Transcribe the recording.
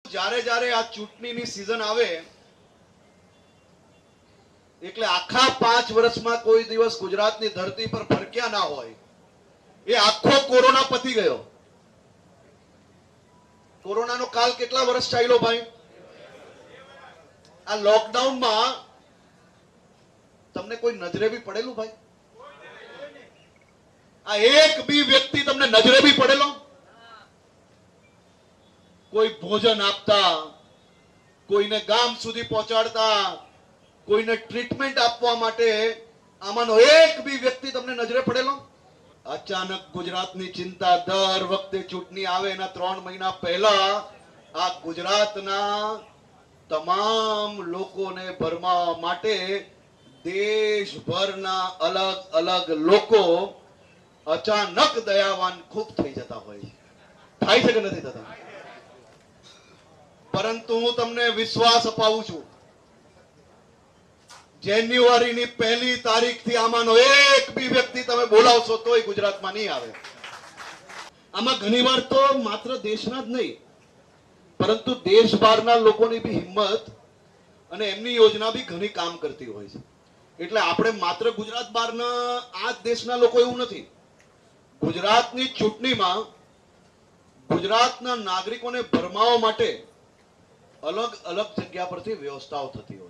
જ્યારે જ્યારે આ ચૂંટણીની સીઝન આવે એટલે આખા 5 વર્ષમાં કોઈ દિવસ ગુજરાતની ધરતી પર ફરક્યા ના હોય એ આખો કોરોના પતી ગયો। કોરોનાનો કાળ કેટલા વર્ષ ચાલ્યો ભાઈ? આ લોકડાઉનમાં તમને કોઈ નજરે બી પડેલું ભાઈ? આ એક બી વ્યક્તિ તમને નજરે બી પડેલો? કોઈ ભોજન આપતા, કોઈને ગામ સુધી પહોંચાડતા, કોઈને ટ્રીટમેન્ટ આપવા માટે આમાંનો એક બી વ્યક્તિ તમને નજરે પડેલો? અચાનક ગુજરાતની ચિંતા દર વખતે ચૂંટણી આવે એના 3 મહિના પહેલા આ ગુજરાતના તમામ લોકોને ભરમાવવા માટે દેશભરના અલગ અલગ લોકો અચાનક દયાવાન ખૂબ થઈ જતા હોય છે। થાય છે કે નથી થતા? પરંતુ હું તમને વિશ્વાસ અપાવું છું, જાન્યુઆરીની 1લી તારીખથી આમાંનો એક બી વ્યક્તિ તમે બોલાવશો તોય ગુજરાતમાં નહીં આવે। આમાં ઘણીવાર તો માત્ર દેશના જ નહીં પરંતુ દેશ બહારના લોકોની બી હિંમત અને એમની યોજના બી ઘણી કામ કરતી હોય છે। એટલે આપણે માત્ર ગુજરાત બહારના આ દેશના લોકો એવું નથી, ગુજરાતની ચૂંટણીમાં ગુજરાતના નાગરિકોને ભરમાવવા માટે અલગ અલગ જગ્યા પરથી વ્યવસ્થાઓ થતી હોય।